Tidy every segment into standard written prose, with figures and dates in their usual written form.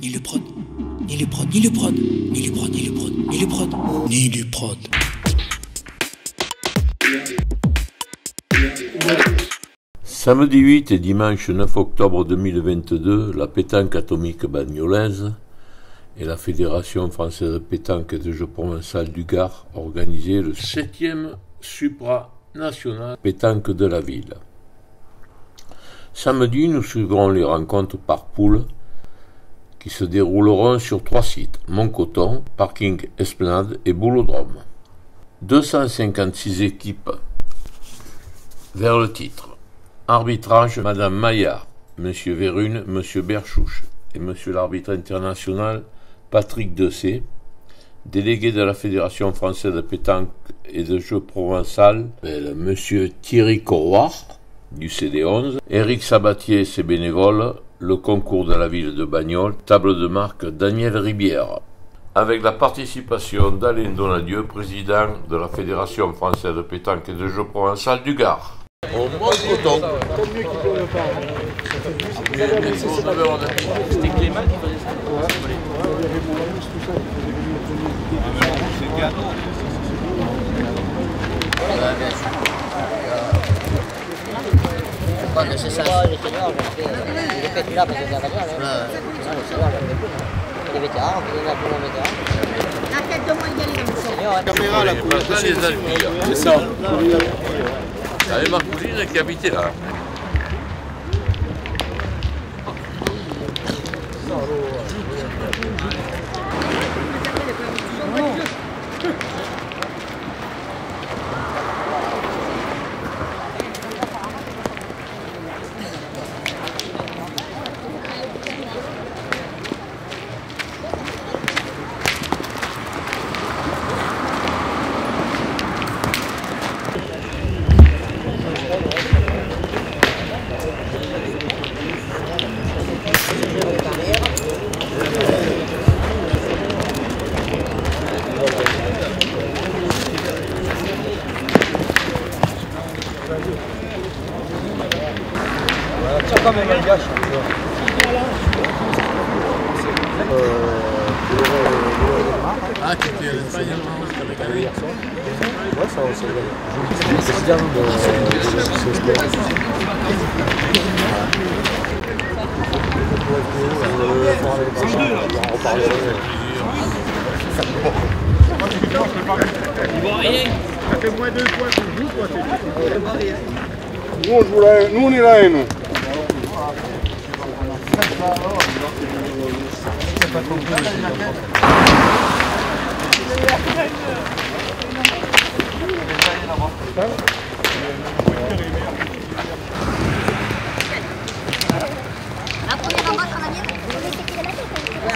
ni le prod, ni le prod, ni le prod, ni le prod, ni le prod, ni le prod, ni le prod. Samedi 8 et dimanche 9 octobre 2022, la pétanque atomique bagnolaise et la Fédération française de pétanque et de jeux provençal du Gard organisaient le 7e supranational pétanque de la ville. Samedi, nous suivrons les rencontres par poule qui se dérouleront sur 3 sites, Montcoton, Parking Esplanade et Boulodrome. 256 équipes vers le titre. Arbitrage, Madame Maillard, Monsieur Vérune, Monsieur Berchouche et Monsieur l'arbitre international Patrick Dessay, délégué de la Fédération française de pétanque et de jeux provençal, Monsieur Thierry Corroir du CD11, Éric Sabatier et ses bénévoles, le concours de la ville de Bagnoles, table de marque Daniel Ribière, avec la participation d'Alain Donadieu, président de la Fédération française de pétanque et de jeux provençal du Gard. Au Montcoton. C'était Clément qui faisait ça. C'est cadeau. Quando si sa il signore, ripeti là perché stava là, il signore, ripetiamo, perché la prima metà. La tête de moyenne comme ça. Signore, Caméra, la couleur, les Alpilles. C'est ça. J'avais ma cousine qui habitait là. Quand même un gâche. Ah, tu étais à l'Espagne avec Ouais, ça va, c'est bien. Ça fait moins 2 points que je joue, toi, c'est nous, on est là, nous. La première match en avion, on est fait tirer la tête.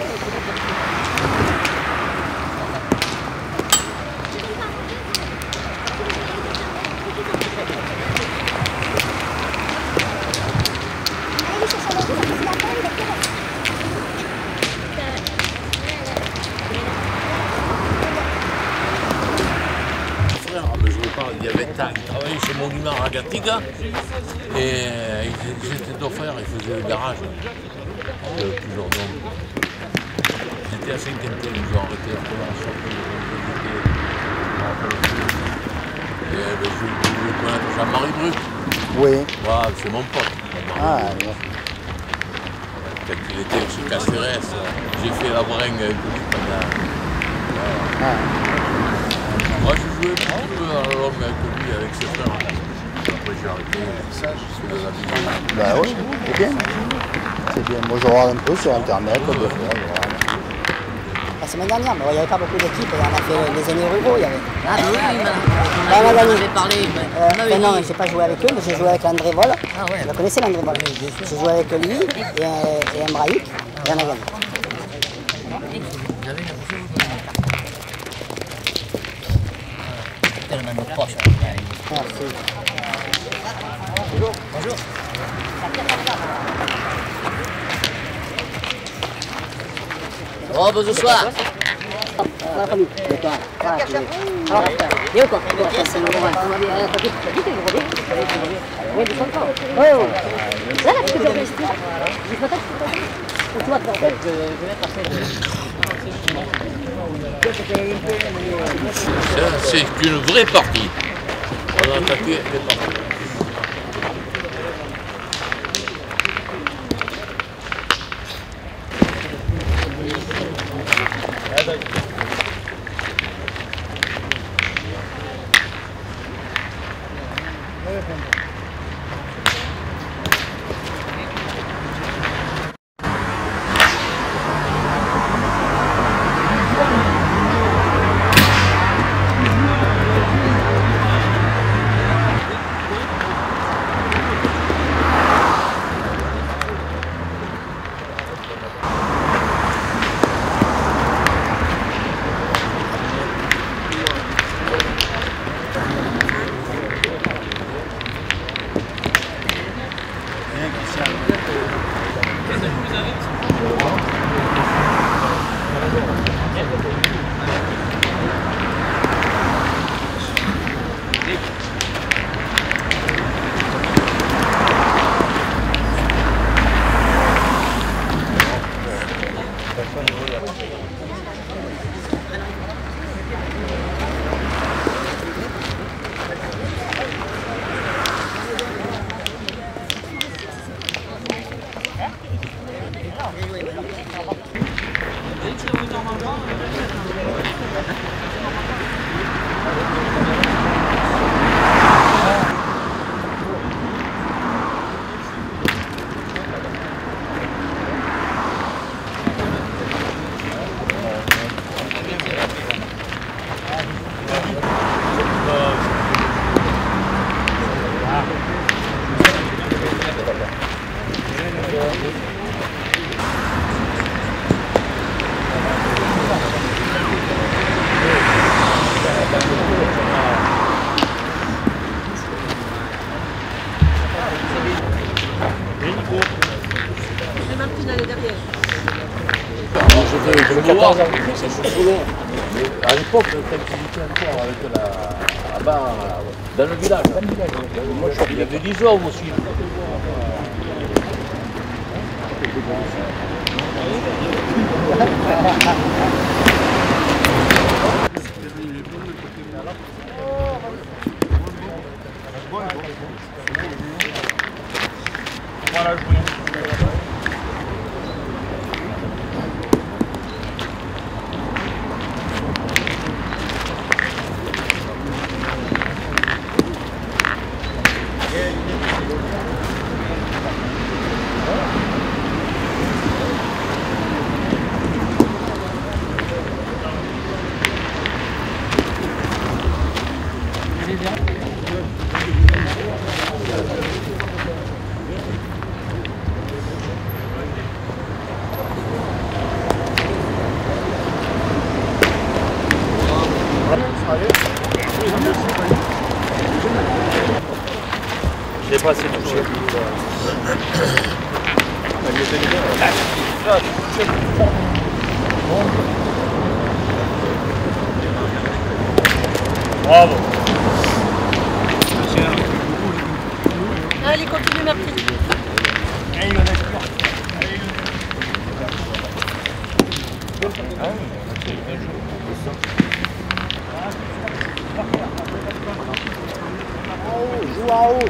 Il y avait tant qui travaillait chez Monument Ragatiga et ils étaient d'offert, ils faisaient le garage. Plusieurs noms. Ils étaient à Saint-Quentin, ils ont arrêté la collaboration. Et je voulais connaître Jean-Marie Bruc. Oui. Voilà, c'est mon pote. Ah, oui. Quand il était chez Caceres, j'ai fait la bringue avec lui pendant. Voilà. Moi je jouais un petit peu à la longue avec lui, avec ses frères. Après j'ai arrêté, c'est de la vie. Bah oui, c'est bien. C'est bien. Moi je regarde un peu sur internet, quoi, de faire. la semaine dernière, mais il n'y avait pas beaucoup d'équipes, on a fait les aînés ruraux, il y avait. Ah oui, on a gagné. j'avais parlé. Non, j'ai pas joué avec eux, mais j'ai joué avec l'André Vol. Ah ouais. Vous la connaissez l'André Vol? J'ai joué avec lui et un Braïc, et on a gagné. Tellement de proches. Merci. Bonjour. Oh, bonsoir. La famille. Io qua, io qua. toi, en fait, je vais mettre après. Ça, c'est une vraie partie. On a attaqué les parties. J'avais 14 ans, c'est sous Toulon. À l'époque, l'activité encore avec la barre dans le village. Il y avait des hommes aussi. Voilà, Je sais pas, c'est touché. Bravo. Allez, continue, merci. Joue en haut.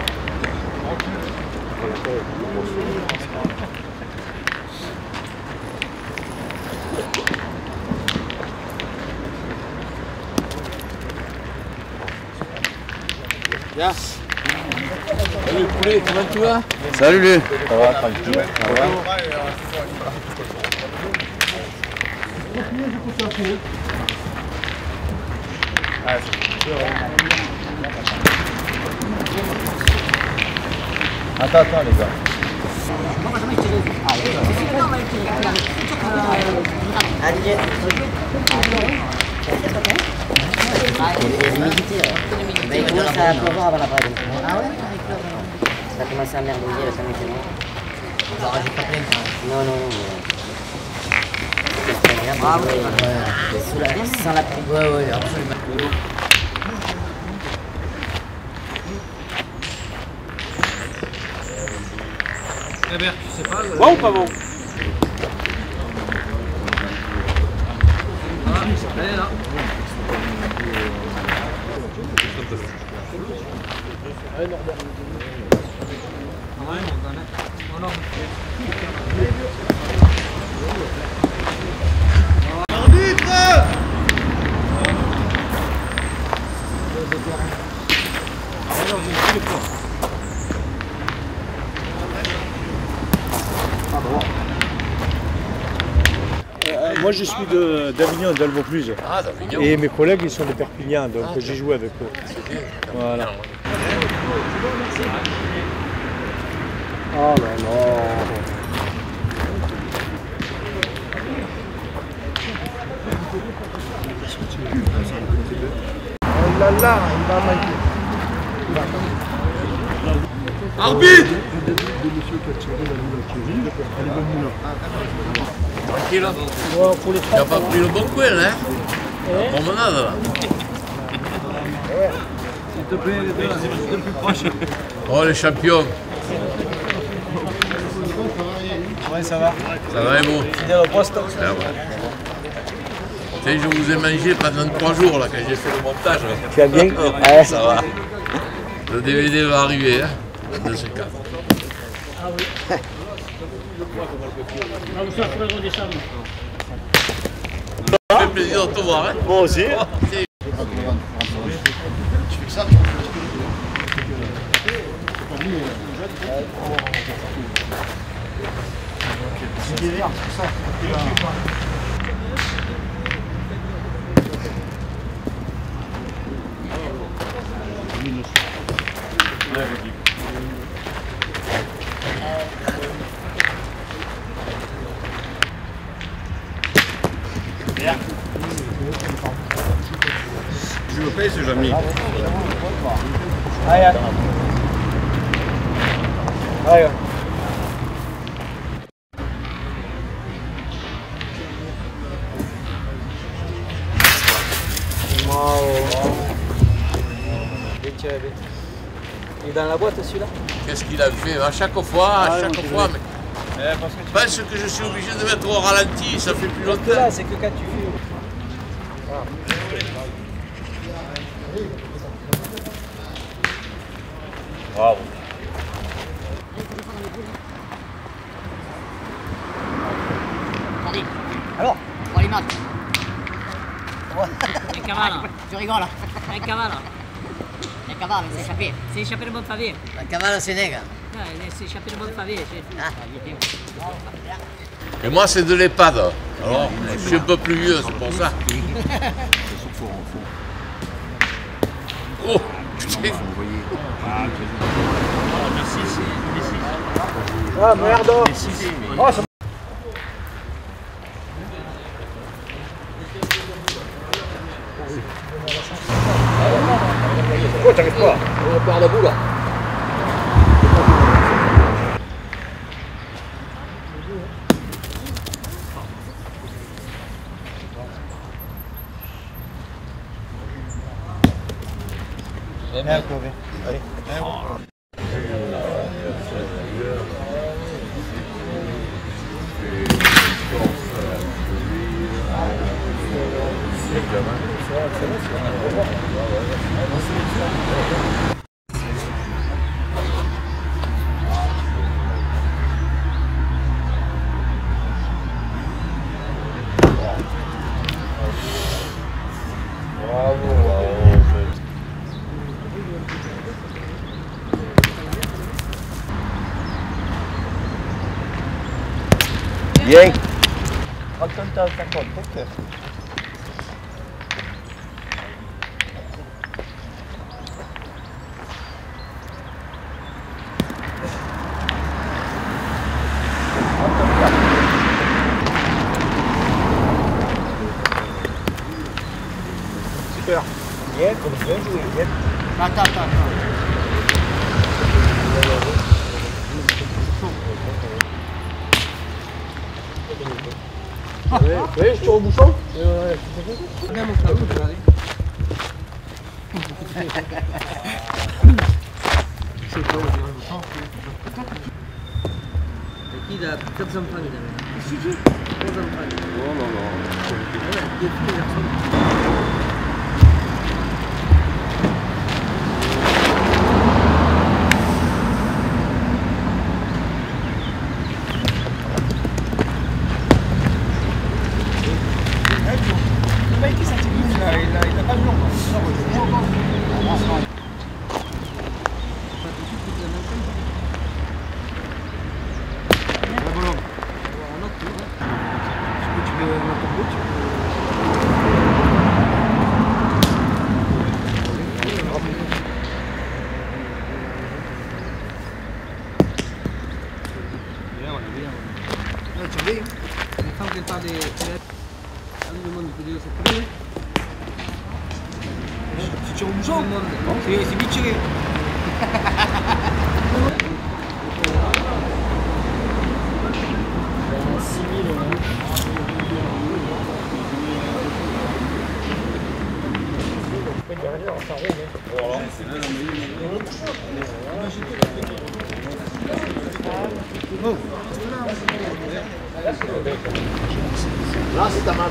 Bien. Salut poulet, comment tu vas? Salut lui. Ça va, tranquille. Ça va. Attends les gars. Il commence à pleuvoir avant la brève. Ah ouais? Ça a commencé à merdouiller, ça maintenant. On va rajouter pas plein. Non. Ah ouais, sans la pluie. Ouais, absolument. Bon ou pas bon? Moi je suis d'Avignon, d'Alvaucluse. Ah, d'Avignon. Et mes collègues ils sont de Perpignan, donc j'ai joué avec eux. Voilà. Oh là là. Oh là là, il va manquer. Arbitre! Tranquille. Tu n'as pas pris le bon coin, hein? La promenade, là. S'il te plaît, les deux plus proches. Oh, les champions. Ouais, ça va. Ça va, et vous? Fidèle au poste. Ça va. Tu sais, je vous ai mangé pendant 3 jours, là, quand j'ai fait le montage. Tu as bien? Ouais, ça va. Le DVD va arriver, hein, de ce cas. Ah oui. Ça fait plaisir de te voir, hein. Moi aussi. Je le paye, c'est jamais. Allez. Allez. Il est dans la boîte celui-là? Qu'est-ce qu'il a fait? À chaque fois, mais... Pense que je suis obligé de mettre au ralenti, ça fait plus longtemps. Là, c'est que quand tu fais. Bravo. Attendez. Alors, pour les maths. Un cavale. Tu rigoles. Un cavale. Un cavale, il s'est échappé. C'est échappé le bon pavé. La cavale Sénégal. Il s'est échappé le bon pavé. Et moi, c'est de l'EHPAD. Alors, je suis un peu plus vieux, c'est pour ça. Oh, putain. Ah merde! Oh, ça... Oh, t'arrives pas! On perd la boule là. Allez. Bien. Prends ton temps, ta compte, ok. Super. Bien, bien joué. Bien. Attends. Oui, je tire au bouchon. Qui a 400 francs, il avait. Non. Ouais, des filles, C'est vite tiré. Là, c'est ta main.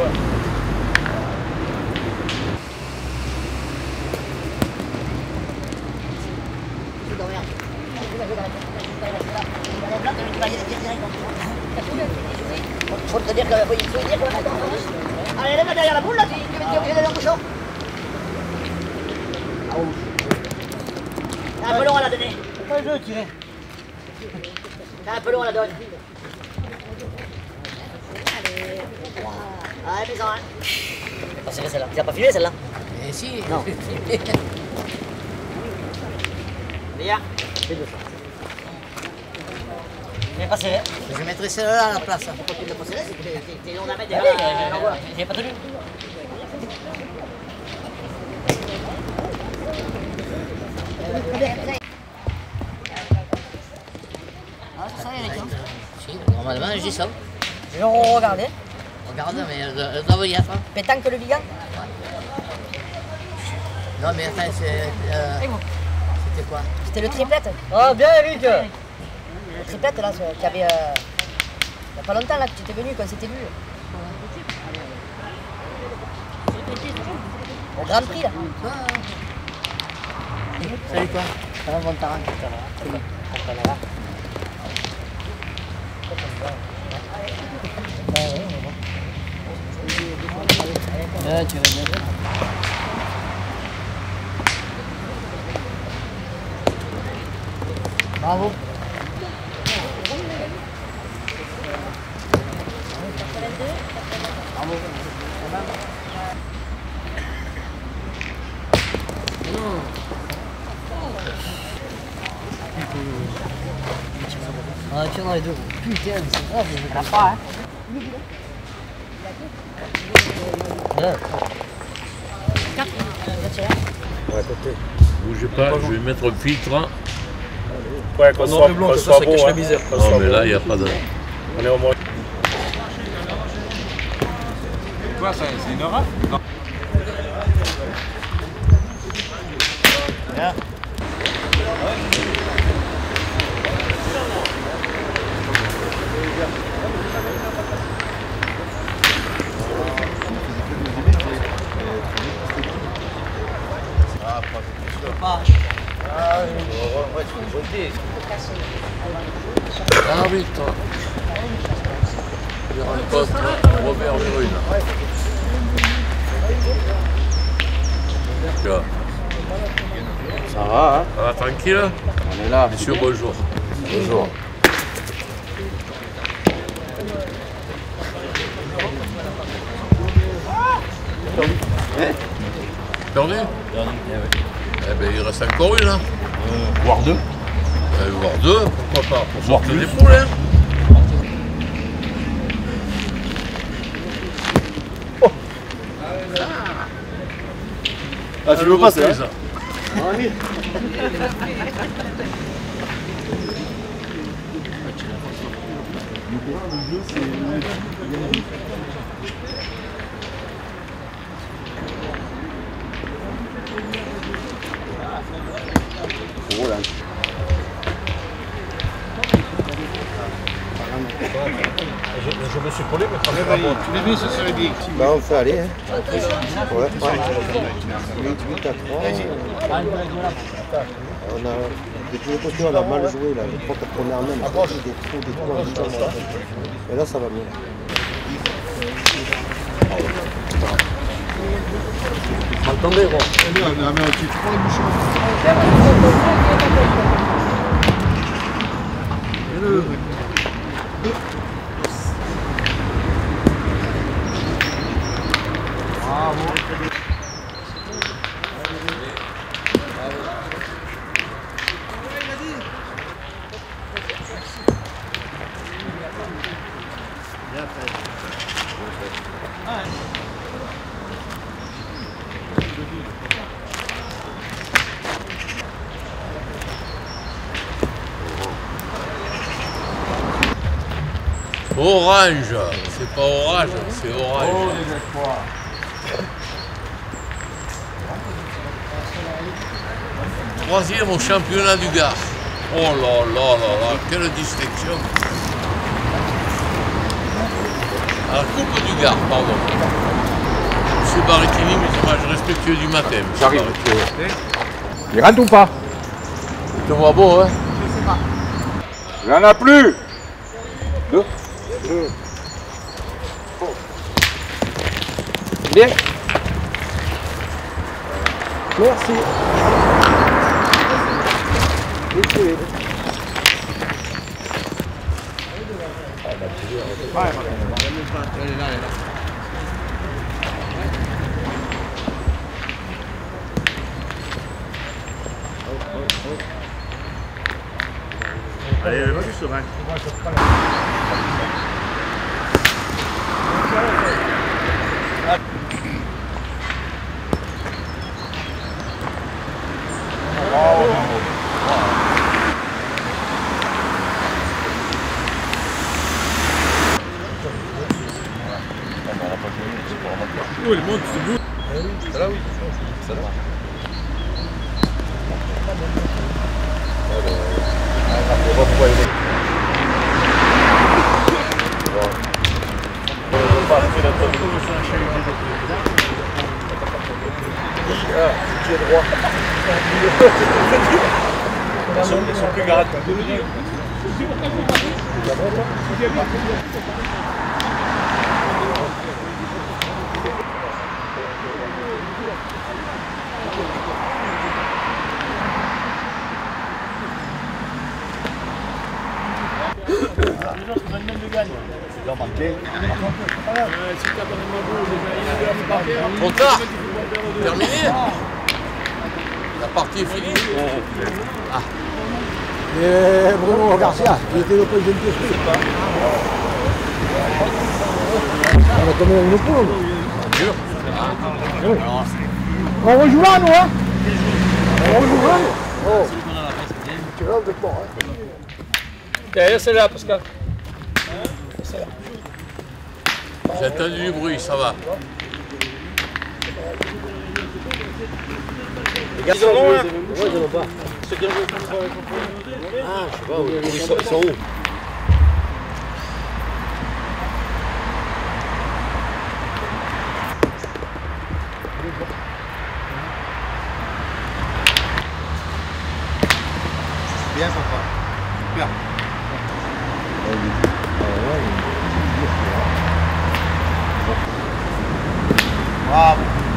Faut te dire que faut dire qu'on a attendre. Allez, lève derrière la boule là, tu vas tirer dans le bouchon. T'as un peu long à la donner. Pas le jeu, tirer. T'as un peu long à la donne. Allez, fais-en un. Pas serré celle-là. Tu n'as pas filé celle-là? Eh si. Non. Bien. Fais deux. Mais pas serré. Je mettrai celle-là à la place. Pourquoi tu ne l'as pas serré? C'est long à mettre déjà. J'ai pas tenu. Ah, c'est ça, Eric. Si, normalement, je dis ça. Je vais regarder. Regarde, mais elle doit y être. Pétanque le Vigan. Non, mais attends, c'était quoi? C'était le triplette. Oh, bien, Eric. Le triplette, là, qu'il y avait. Il n'y a pas longtemps, là, que tu étais venu, quand c'était vu. Au Grand Prix, là. Salut toi. Ça va, bon terrain. Tu vas bien. Bravo. Bravo. Ah, tire dans les deux. Putain, c'est grave, je ne pas, hein. Bougez pas, je vais mettre le filtre. Ouais, qu'on soit bon, ça cache la misère. Non, mais là, il n'y a pas de. On est au moins. Quoi, c'est une aura? Non. L'arbitre il rencontre Robert Verune. Ça va, hein? Ça va tranquille? On est là. Monsieur, bonjour. Bonjour. Perdu? Eh ben, il reste encore une, hein? Voire deux. Voire deux, pourquoi pas? Pour sortir des poules, hein? Ah, tu veux pas ça? Je me suis collé, mais pas très bon. Tu l'as mis, ça serait bien. Bah, on fait aller, hein. Ouais, 8 à 3. On a, de tous les côtés, on a mal joué, là. Les 3-4 premières mains, on a fait des trous en dedans. Et là, ça va mieux. Tombez, gros. Orange, c'est pas orage, c'est orange. Troisième au championnat du Gard. Oh là là là là, quelle distinction. À la Coupe du Gard, pardon. Monsieur Barrettini, mes hommages respectueux du matin. J'arrive. Il rentre ou pas? Tu te vois beau, hein? Il n'y en a plus. Deux. Bien. Merci. Allez, vas-y, serein. Oh, le monde, c'est beau. C'est là, oui. C'est là. Qui est droit. Ils sont plus garates. Trop tard. Terminé. La partie est finie. Ah. Et Bruno Garcia, il était le président de l'esprit. On a quand même une poule. Dur. On rejoue là, nous, hein? On rejoue là. Oh. Tu rentres de port, hein? Derrière, c'est là, Pascal. J'ai entendu du bruit, ça va. Les gars, ils sont loin. Ouais, ils en ont pas. Ah, je sais pas, ils sont où? Bien, papa. Super. Bravo.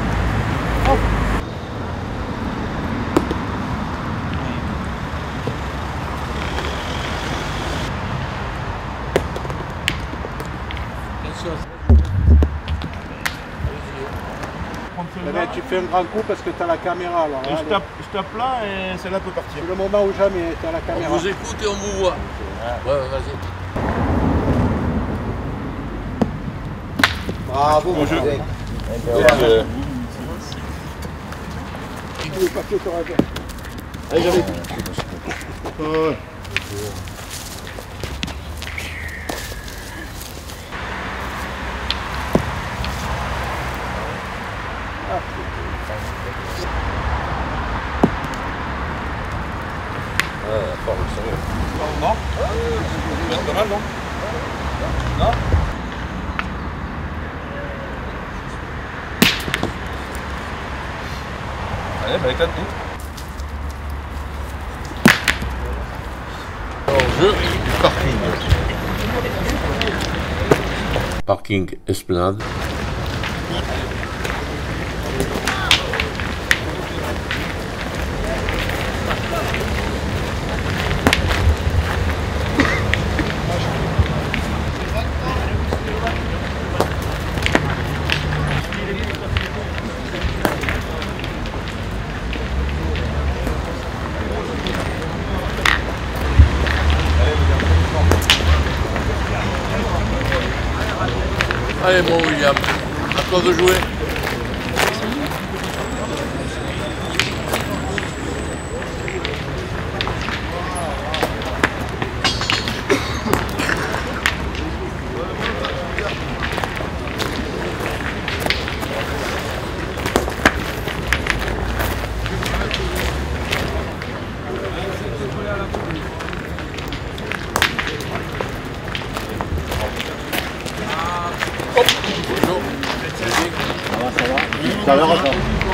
Tu fais un grand coup parce que tu as la caméra alors. Je tape là et celle-là peut partir. C'est le moment où jamais tu as la caméra. On vous écoute et on vous voit. Ouais, vas-y. Bravo, bon jeu. Le papier t'auras bien. Allez, j'avais. Non. Pas mal, non? Non? Allez, bah éclate tout. Jeu du parking. Parking Esplanade. Allez, mon William, à toi de jouer. Ça a l'air à ça.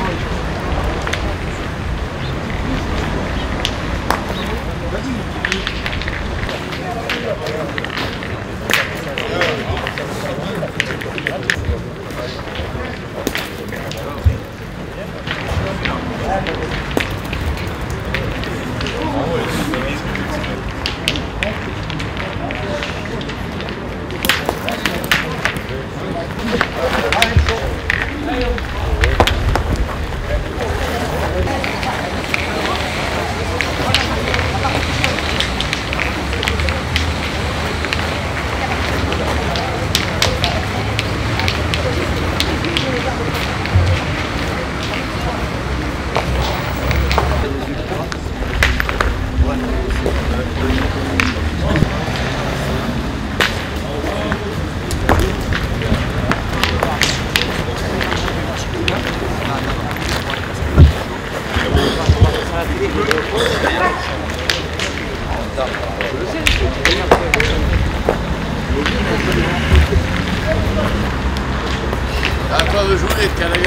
À toi de jouer, Callaghan.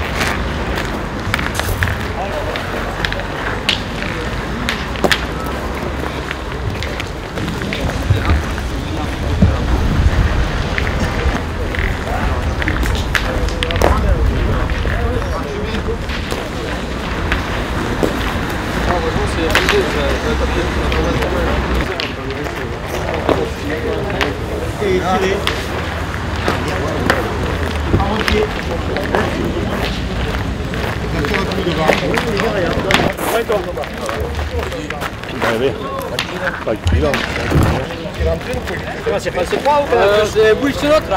C'est pas ce 3 ou pas c'est bouille sur l'autre là.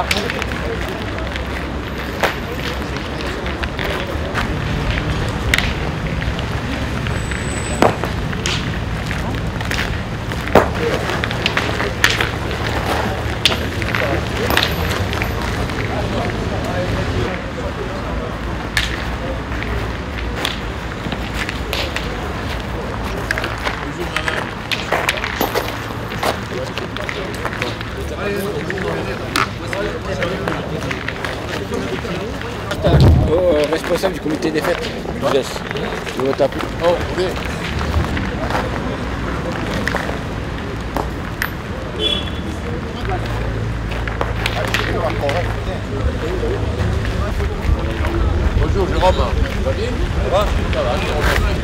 Responsable du comité des fêtes. Je laisse. Je vais taper. Oh, oui. Bonjour Jérôme. Ça va bien? Ça va? Ça va, Jérôme.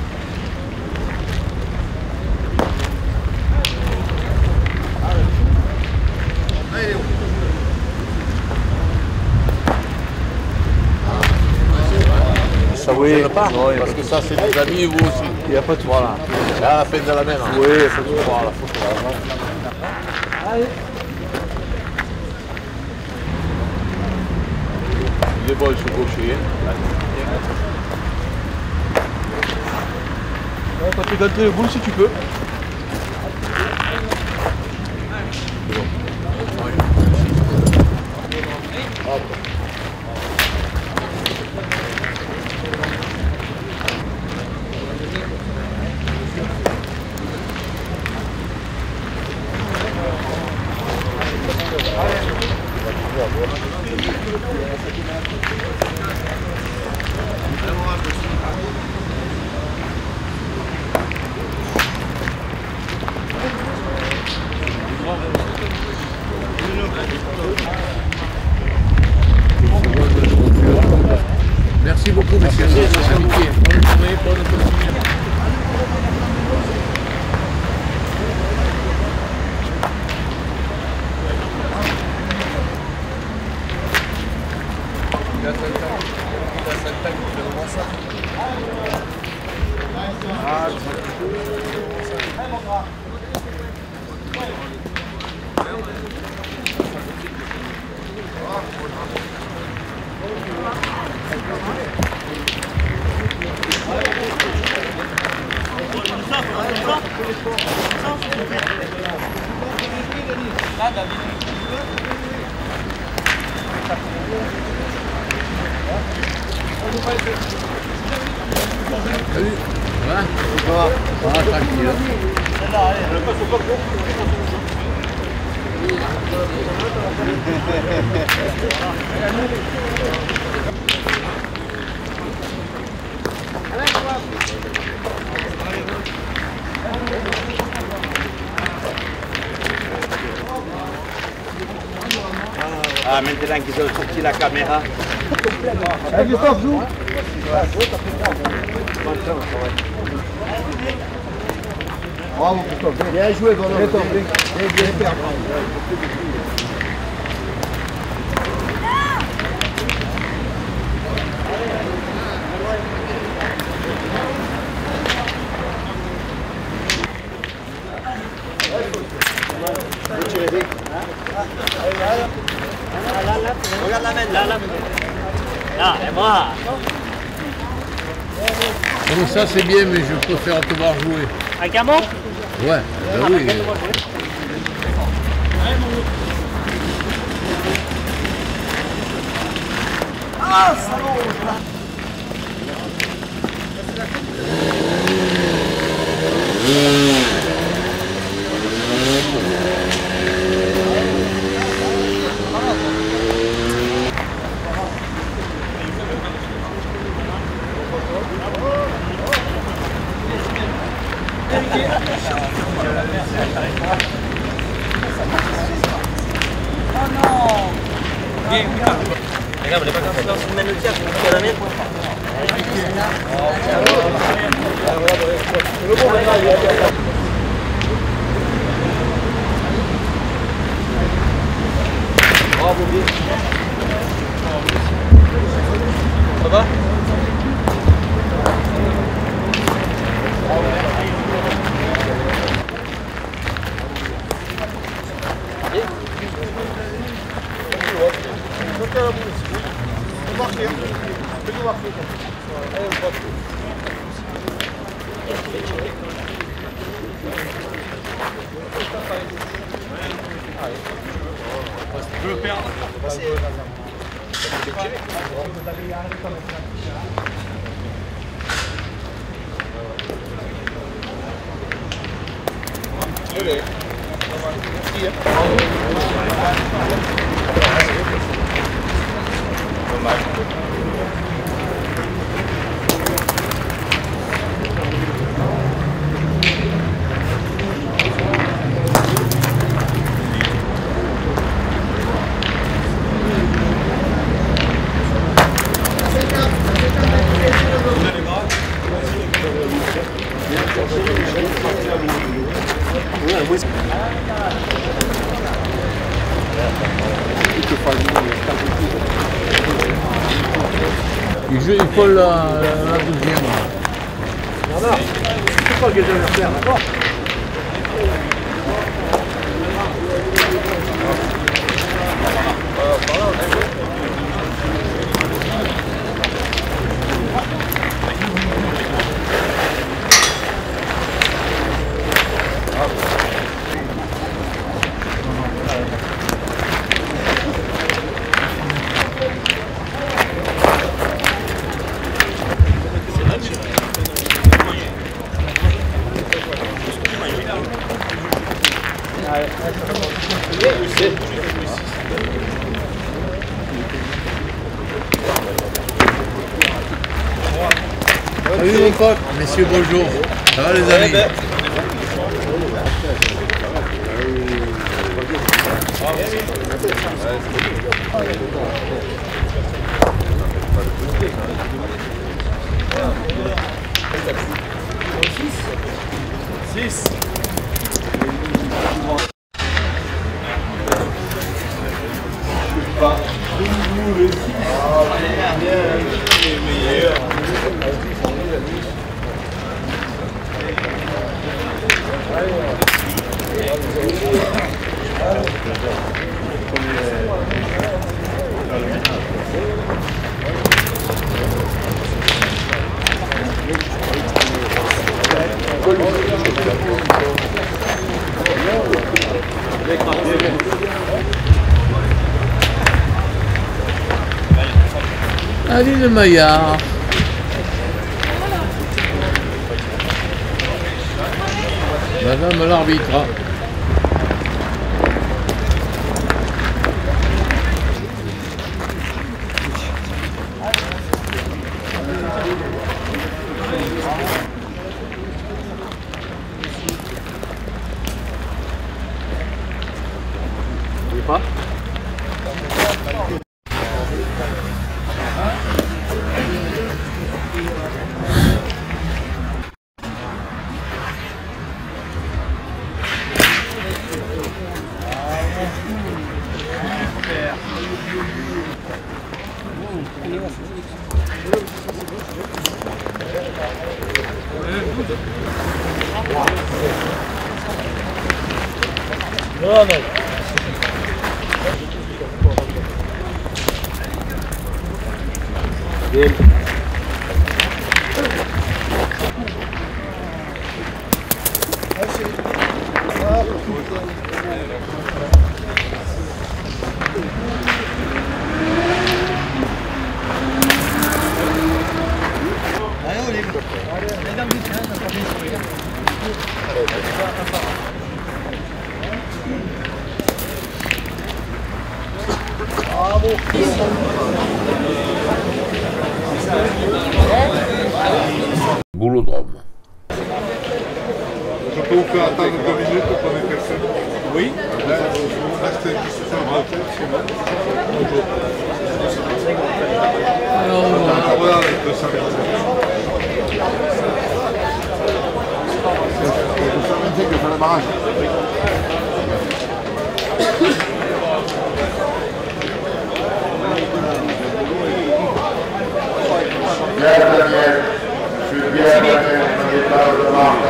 Ça vous gêne pas, parce que ça c'est des amis, vous aussi. Il n'y a pas de voilà. C'est à la fin de la mer. Hein. Oui, il faut tout voir la photo. Allez. Il est bon ce gaucher. Quand tu gâtes le boule si tu peux. Merci beaucoup, messieurs. Amitié. Bonne journée, bonne continuation. Salut. Ouais, tranquille. Ah, maintenant qu'ils ont sorti la caméra. Christophe, joue. Bravo Christophe, bien joué Gordon. Bien. Regarde la main, là. Là, et moi. Bon, ça c'est bien, mais je préfère te voir jouer. Avec un mot? Ouais, ben oui. Ah, salaud. Regarde, on n'est pas comme ça, on mène le tir, on la mienne. Ça va? Il faut la deuxième. Voilà. C'est pas le que je vais faire, d'accord? Salut mon pote, messieurs, bonjour. Ça va les amis? Aline Maillard. Madame l'arbitre. Pas Boulodrome. Je peux vous faire attendre 2 minutes pour prendre quelqu'un? Oui. Là, je reste une discussion en tête, c'est bon. Alors, voilà, avec 200 225 de faire le barrage. Pierre Daniel, je suis Pierre Daniel, mon départ de marque.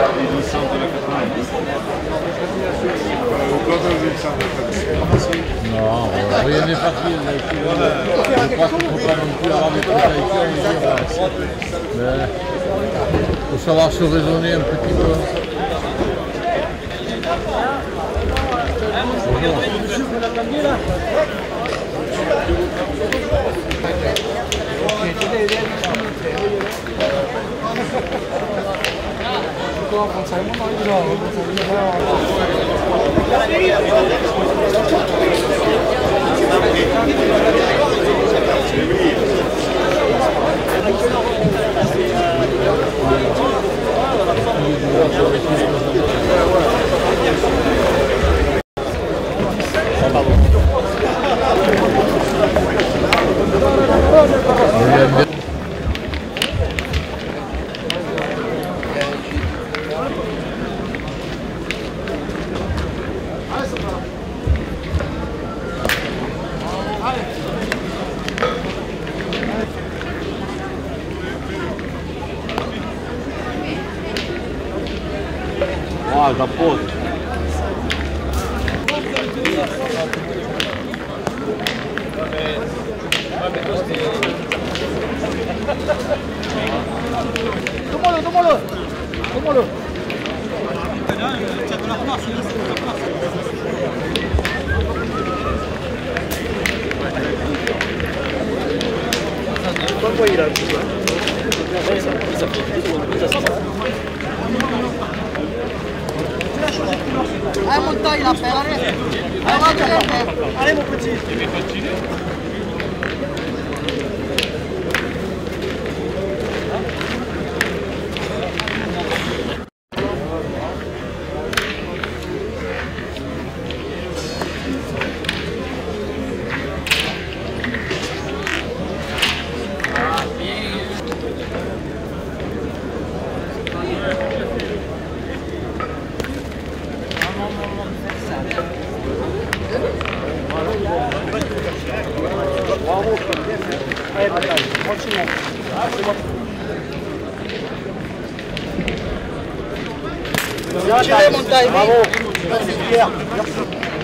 Non, rien n'est facile. Je crois qu'il ne faut pas non plus avoir des trucs avec eux et dire. Mais il faut savoir se raisonner un petit peu. Ah, capote. Tómalo. ¿Cuánto irá? Allez, mon temps, il appelle, allez. Allez, mon petit. Allez, bataille, tranquillement. Bien tiré, mon taille. Bravo. Merci, Pierre. Merci.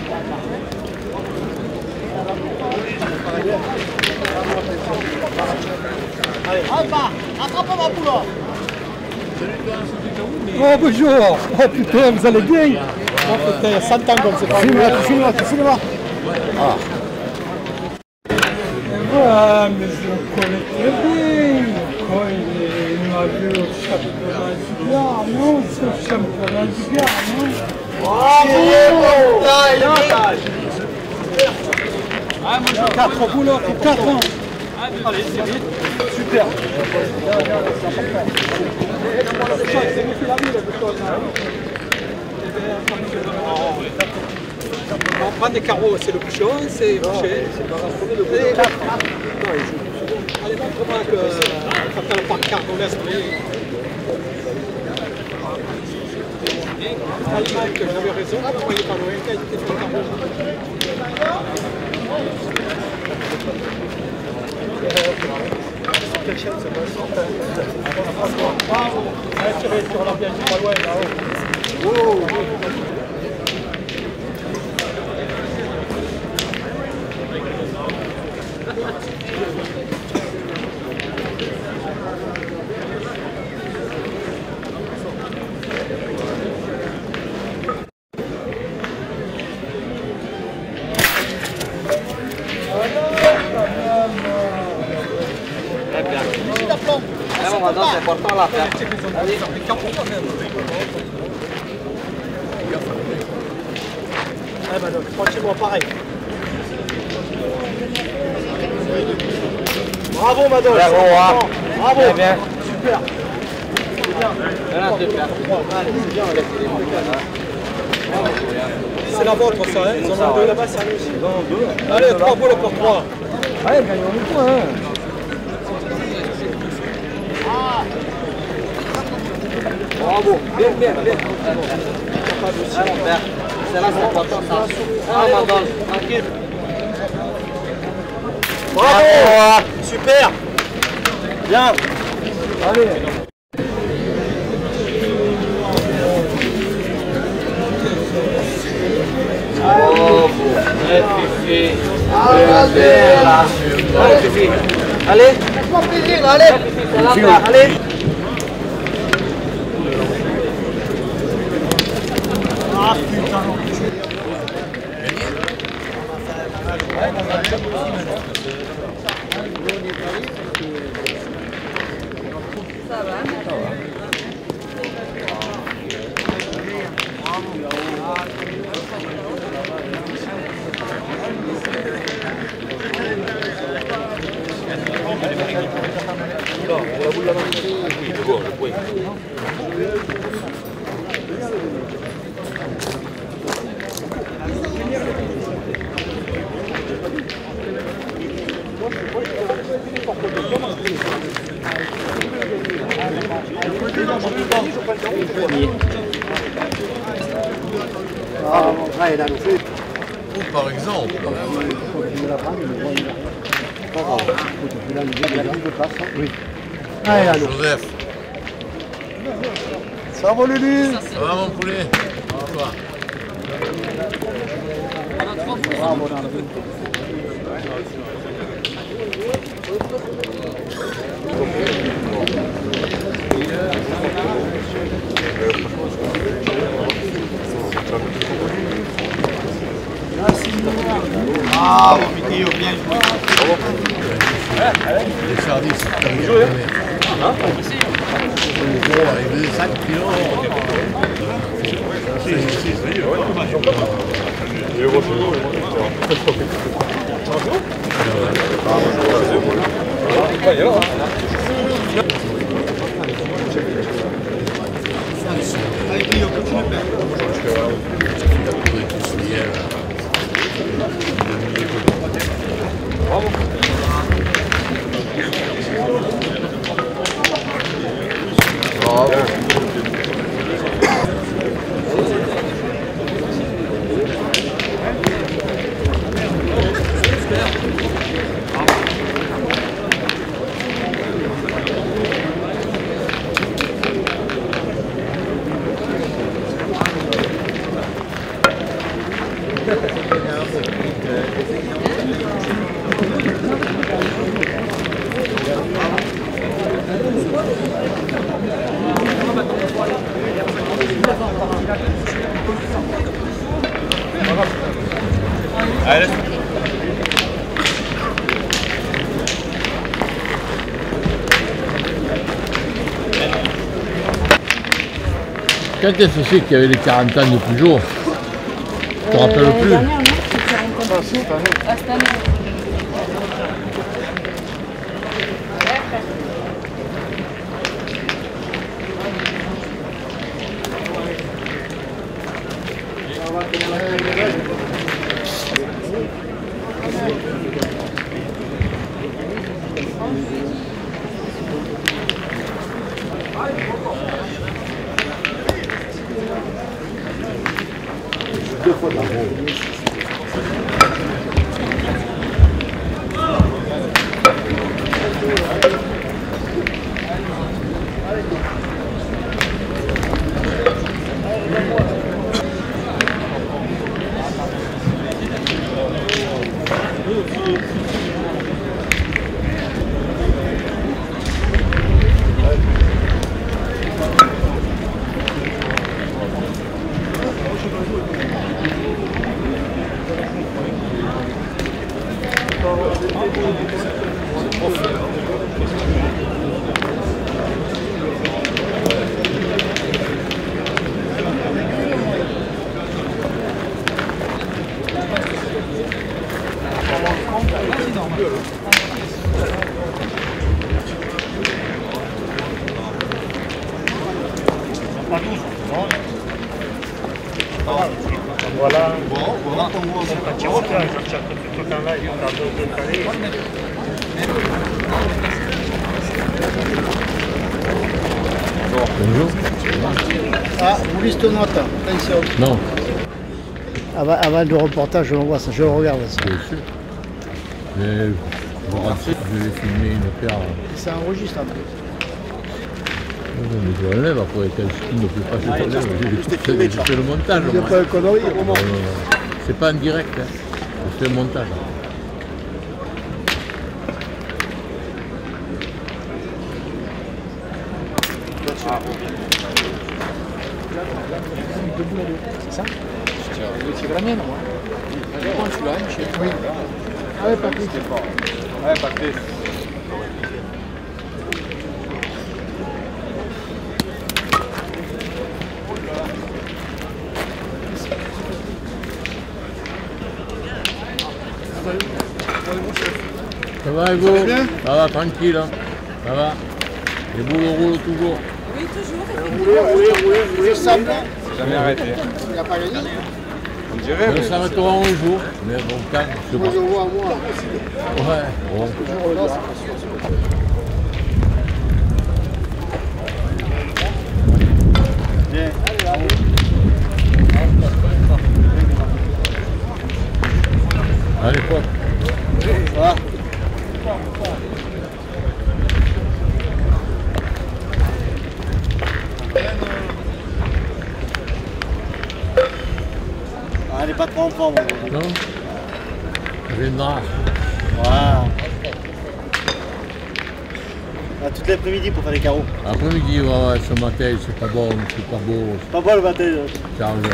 Allez, attrape ma poule. Oh bonjour. Oh putain, vous allez bien? Oh putain, il y a 100 ans comme c'est pas. Filme-moi. Ah. Oh, Ah, mais je le connais très bien. Quand il m'a vu au championnat du Gard, non? C'est au championnat du Gard, non? Bravo! 4 boulots, 4 ans. Allez, c'est vite. Super. On prend des carreaux, c'est le bouchon, c'est bouché. Allez, montre-moi que quand on part carte, on laisse. Que j'avais raison, moi il est pas loin, il était sur le carreau. Quelle chaîne ça passe? Allez, tirez sur l'ambiance, pas loin là-haut. C'est important là. Ah bah donc, tranquillement pareil. Bravo Madol. Bravo. Bien. Super. C'est la vôtre ça, hein. Ils en ont 2 là-bas, ça aussi. Allez, 3 boules pour 3. Allez, gagnons le point, hein. Bravo, bien. C'est là, c'est important ça. Ah, Madol, tranquille. Bravo. Super. Bien. Allez. Oh, Fifi. Allez, Fifi. Allez. Fais-moi plaisir, allez. C'est là, allez. Ah putain. Ça va. Ah, mon frère, il a le fait. Ou par exemple. Oui. Ah, il a le Joseph. Ça va, Lulu? Ça va mon poulet? Toi. Ah, mon vidéo, bien joué. Les services. Avec des 5 kilos. Quand est-ce que c'est qu'il y avait les 40 ans de Peugeot? Tu te rappelles plus? L'année dernière, non, c'est 40 ans. Cette année. Ah, cette année. Deux fois d'argent. Voilà. Quand tu reprends, tu as tout le temps là, il y a deux calés. Bonjour. Ah, vous lisez ton note, attention. Non. Avant le reportage, on voit ça, je regarde ça. Bien sûr. Mais je vais filmer une paire. Ça enregistre un peu. Mais je l'enlève après, quand il ne peut pas se l'enlève, je fais le montage. Il n'y a pas de conneries au moment. C'est pas en direct, hein. Je fais le montage. C'est ça? C'est la mienne, moi. Tu l'as, Michel? Oui. Ah ouais, Patrick. Ouais, Patrick. Ça va, Hugo? Ça va, tranquille. Hein. Ça va. Les boules roulent toujours. Oui, toujours. Roulez, Sam. Jamais arrêté. Il n'a pas gagné? On dirait, mais... Ça s'arrêtera un jour. Mais bon, calme, je sais Moi, pas. je vois moi. Ouais, bon. Bien. Allez, quoi? Ah. Ah, elle n'est pas trop en forme. Non? Elle viendra. Voilà. Ah, toute l'après-midi pour faire les carreaux. Après-midi, ouais, ce matin, c'est pas bon, c'est pas beau. C'est pas bon le matin. Chargé.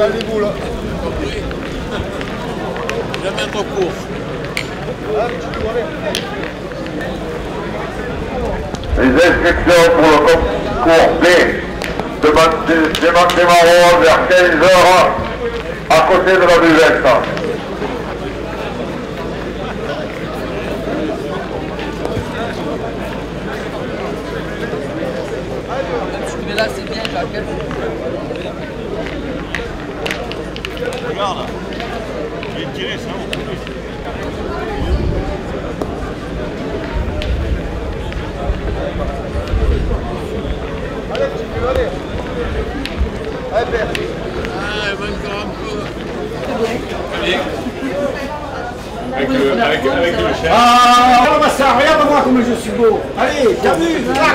Allez-vous là. Jamais trop court. Les inscriptions pour le concours B de démarreront vers 15h à côté de la buvette. Mais là c'est bien, Jacques. Regarde, je vais tirer ça. Allez, petit peu, allez. Allez, père. Ah, il va encore un peu. Avec le chien. Ah, regarde ça, regarde moi comme je suis beau. Allez, t'as vu, clac.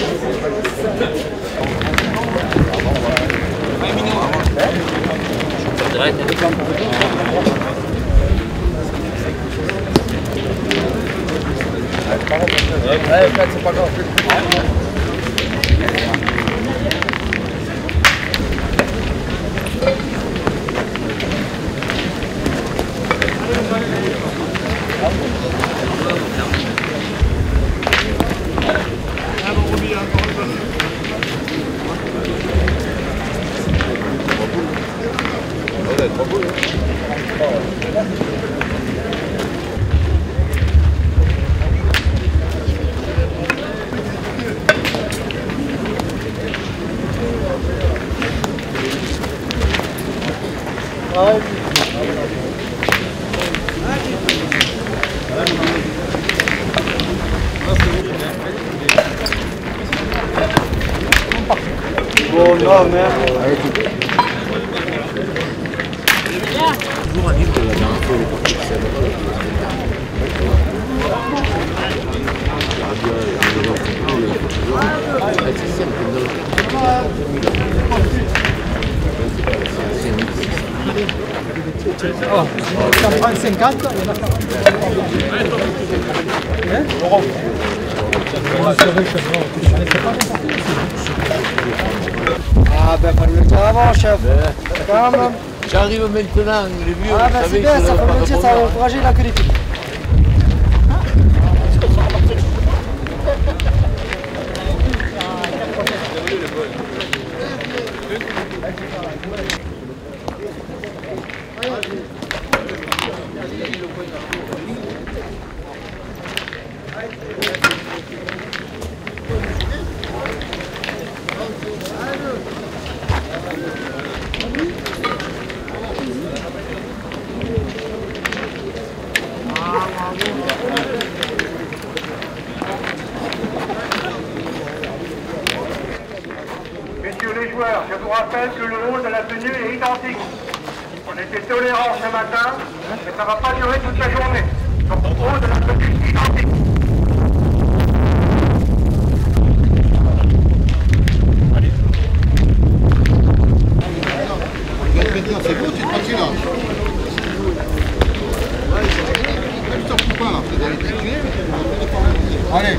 C'est pas grave. Bon, non, merde. Toujours un livre de la dernière fois, il est parti de celle. Oh, 135, il y en a 40. Ah ben faut le dire avant, chef. Quand même. J'arrive maintenant, les vieux, Ah ben c'est bien, ça faut le dire, ça va encourager la qualité. Messieurs les joueurs, je vous rappelle que le haut de la tenue est identique. On était tolérants ce matin, mais ça ne va pas durer toute la journée. Donc le haut de la tenue est identique. C'est beau, tu te prends là. Tu t'en fous pas là, tu dois aller t'écrire, allez.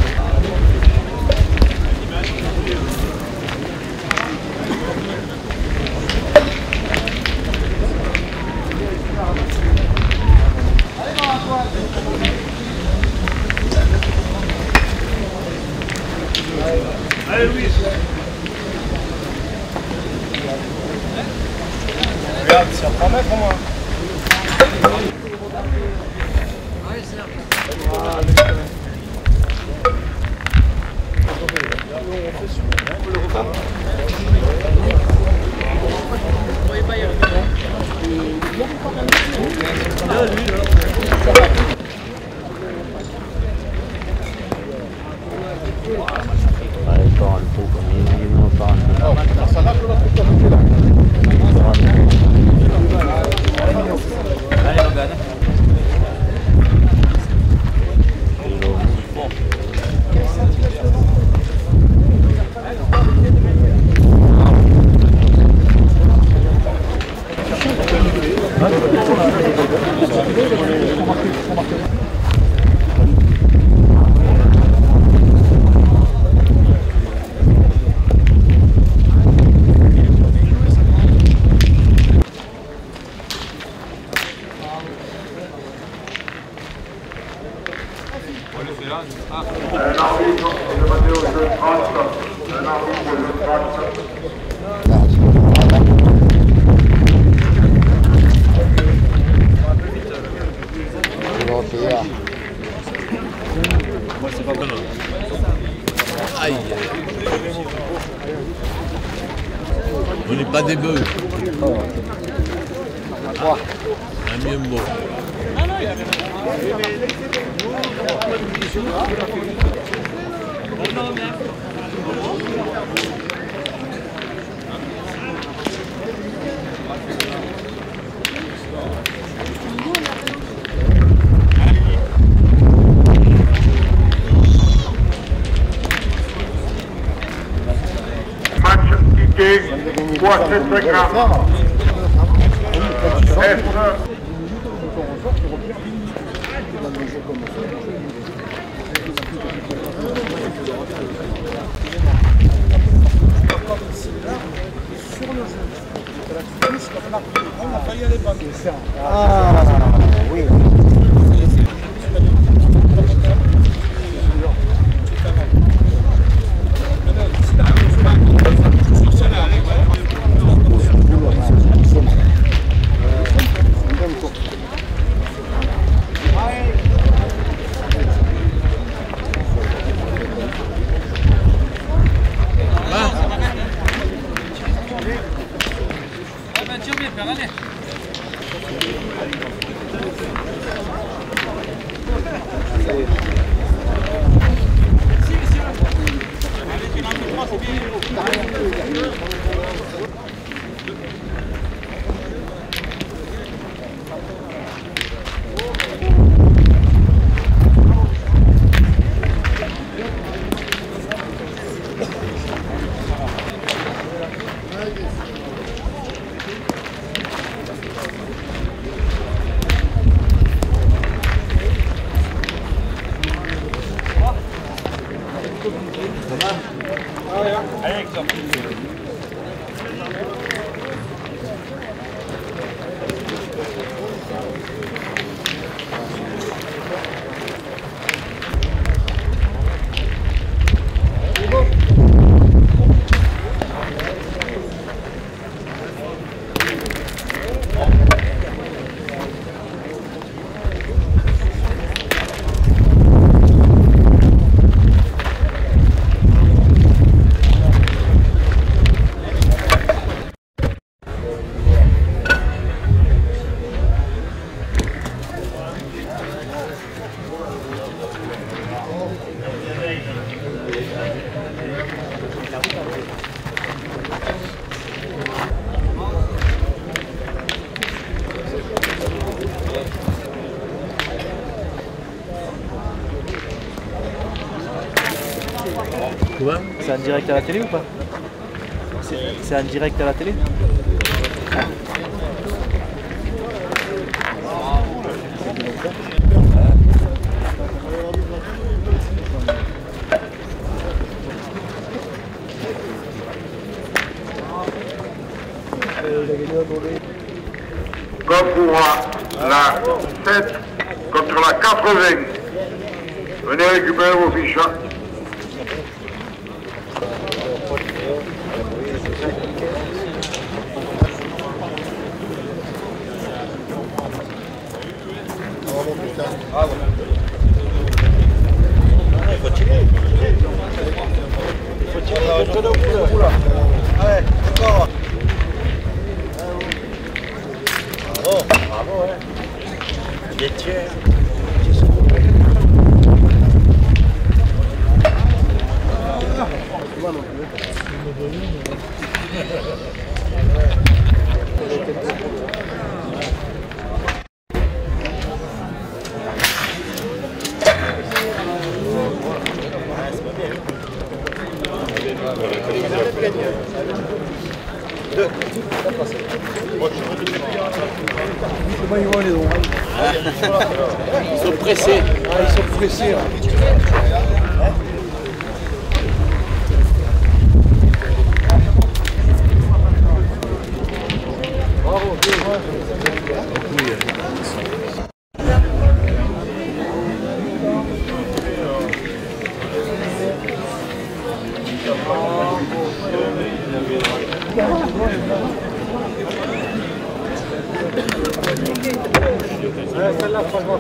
Allez, Louis. Regarde, c'est à 3 mètres au moins. arbitre est demandé au jeu 30. Un arbitre de 30. Moi, c'est pas bon. Aïe. On n'est pas des bœufs. Un mieux mot. Match ticket 350. Ah, oui. C'est en direct à la télé ou pas? C'est en direct à la télé? Comme pour la 7 contre la 80. Venez récupérer vos fiches. Allez, encore. Bravo, bravo, ouais. Il est tiers. Comment ils vont les droits? Ils sont pressés. Ah, ils sont pressés. Bravo. celle-là, franchement.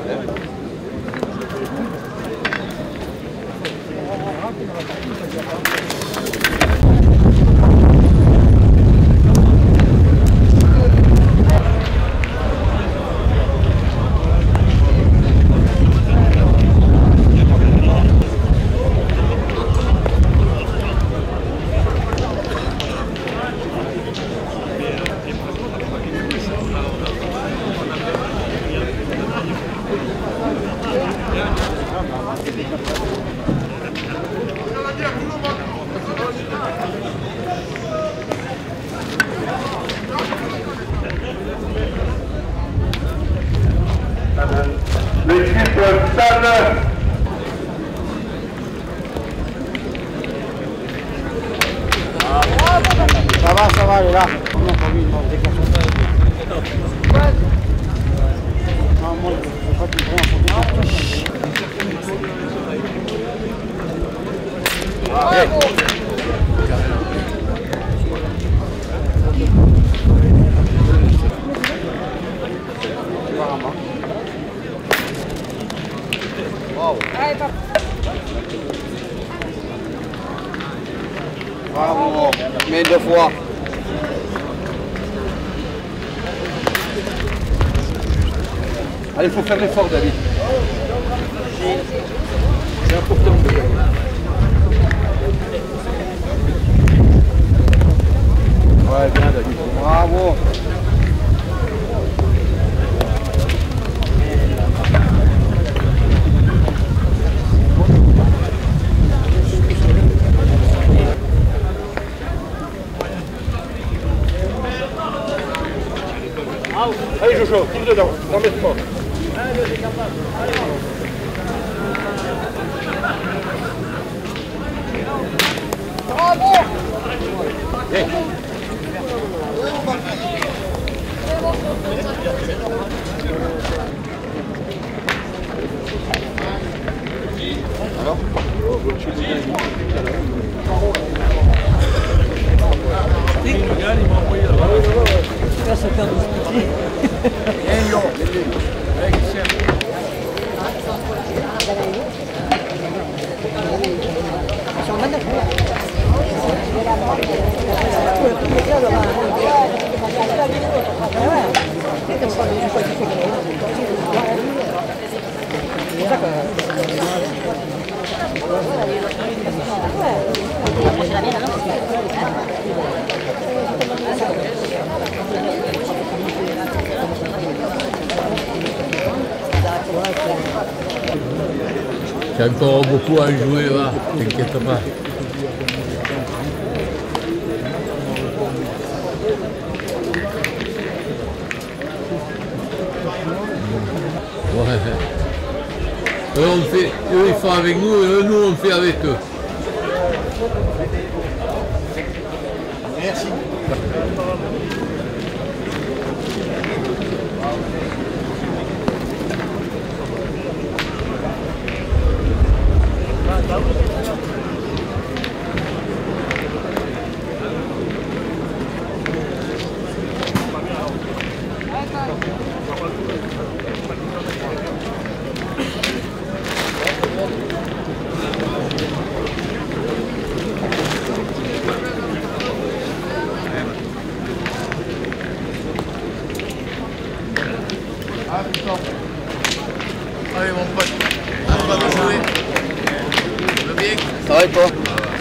L'équipe Stade. Ça va, elle est là. Non, pas lui, non, non, moi, je crois qu'il prend un peu bravo, mais 2 fois. Allez, il faut faire l'effort, David. C'est important de gagner. Ouais, bien, David. Bravo. Allez Jojo, tire dedans, n'en mets pas. Bravo! Hey. Alors T'as encore beaucoup à jouer là, t'inquiète pas. Ouais. Eux ils font avec nous et nous on fait avec eux. Merci. Allez mon pote, on va jouer. Ça va bien? Ça va et toi?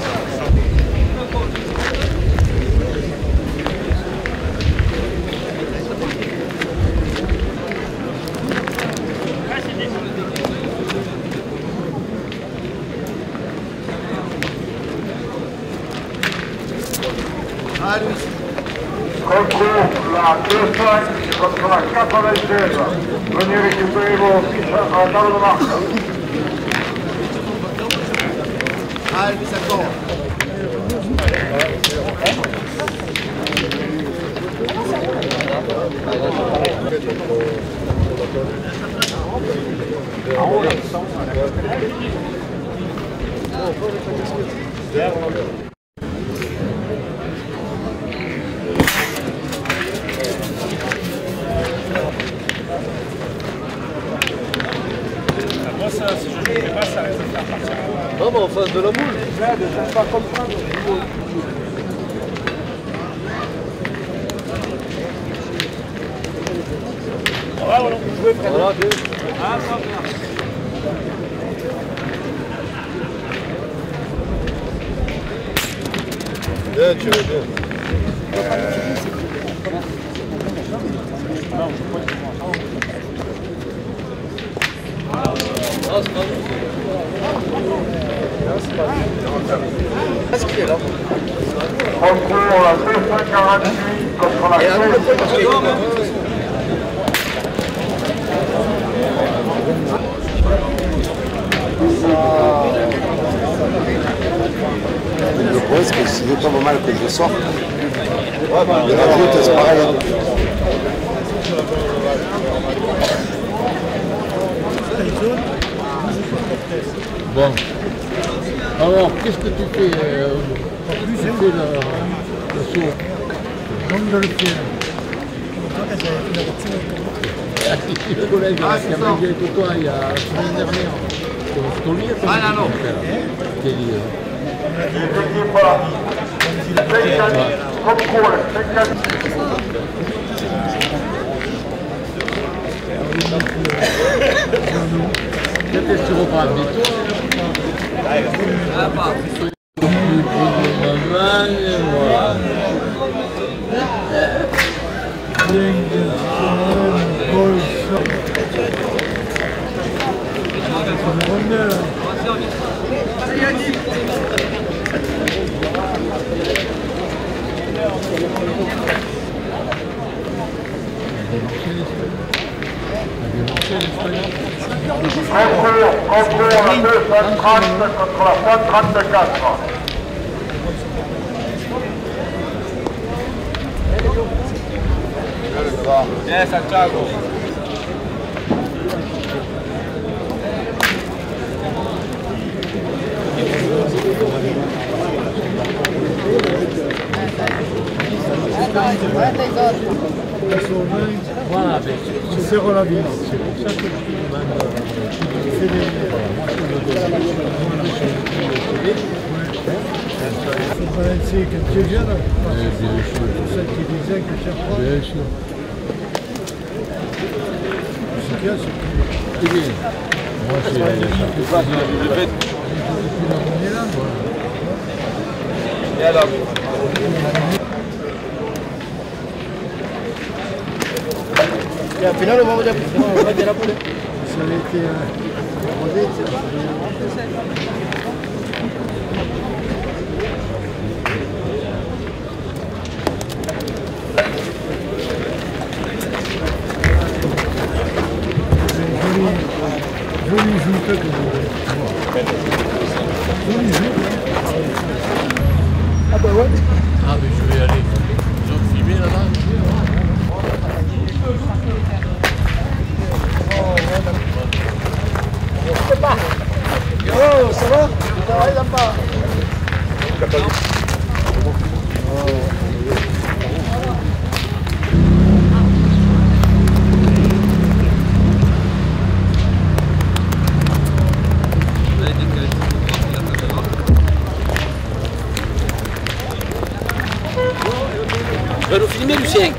Concours la 2-5 contre la 96. Venez récupérer vos fiches en table de marque. Ah, mais ça tombe. de la boule. Je ne pas comprendre. Voilà, deux. Ah, ça va. Deux, tu veux deux. Qu'est-ce qu'il est là? Concours la 248 contre la 16. Le problème, c'est que s'il veut pas mal que je sorte, le rajoute, c'est pareil. Bon. Alors, qu'est-ce que tu fais? Tu fais le saut. Comme de le pied. Le collègue qui a mangé avec toi il y a la semaine dernière. Ah non, non. Qu'est-ce que tu reprends? Concours la 230 contre la 134. Bien, Santiago. Voilà, c'est relatif. C'est pour ça que je te demande. Tu fais des. Moi, je il faut balancer quand tu es jeune. Bien sûr. C'est ça qui disait que chaque fois. Bien sûr. C'est bien, c'est bien. Moi, c'est. Ça fait plaisir. On est là, voilà. Et alors? Et al final lo vamos a meter la poule. Ça avait été rodé, c'est pas. Joli joute que vous. Joli joute. Ah bah ouais. Ah mais je vais aller. Ils ont filmé là-bas. Oh, ça va? Tu travailles là-bas? Tu vas nous filmer, Lucien?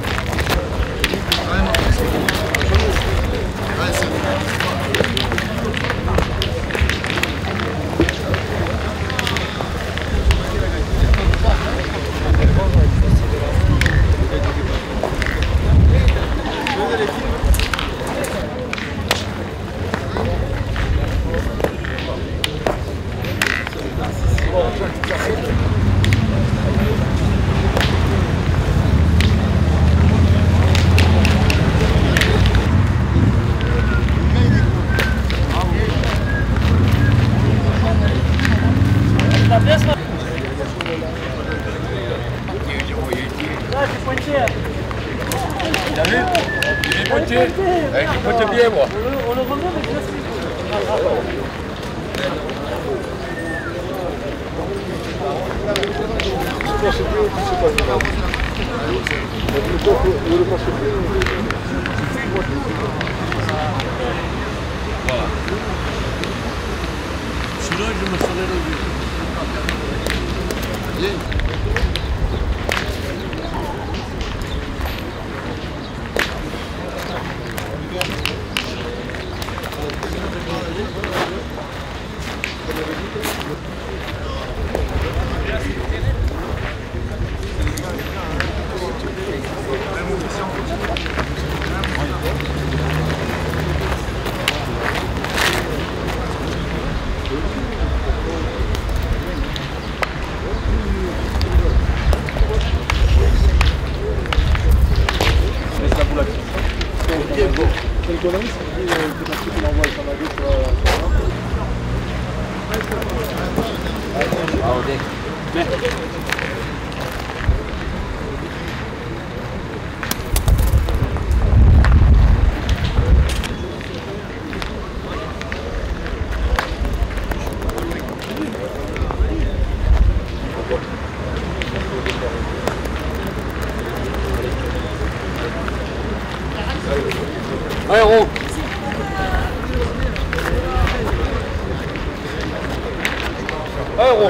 T'as vu? Il est pointé. Il pointe bien, moi. On le remet, mais je suis. Celui-là, je me serais levé. bien. Aéro. Aéro.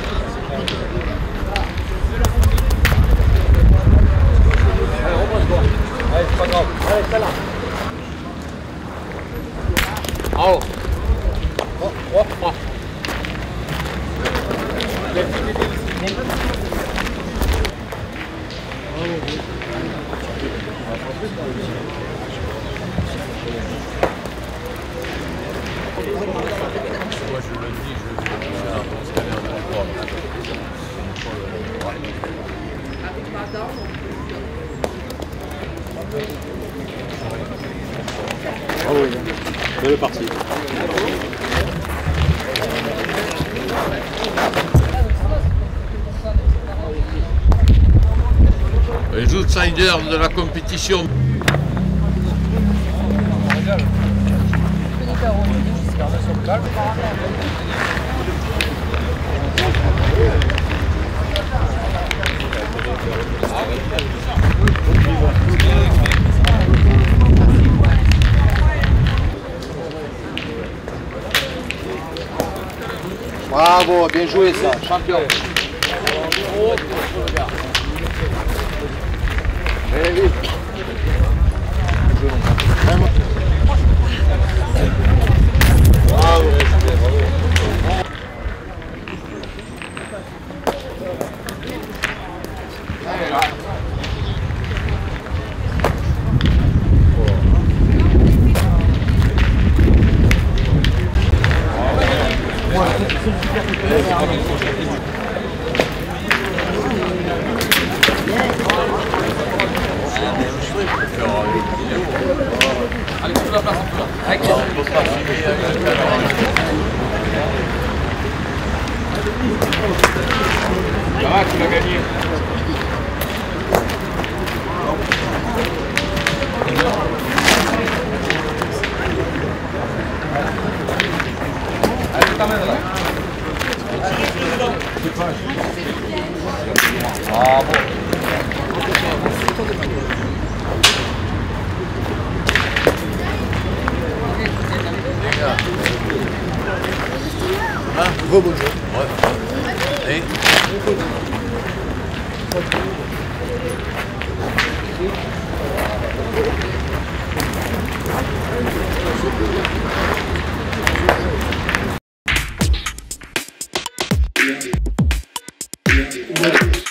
Allez, reprends-toi. Allez, c'est pas grave. Allez, ça là. Oh. Oh, oh, oh. Moi je le dis, je vais un scanner en contrôle. Ah oui, belle partie. Les outsiders de la compétition. Bravo, bien joué ça, champion. Allez vite. Bravo. Allez, toute la place, on peut pas filmer avec le caméra. Ça va, tu l'as gagné. Allez, je t'emmène là. Ah bon. Hein? Bonjour. Ouais. Et Yeah.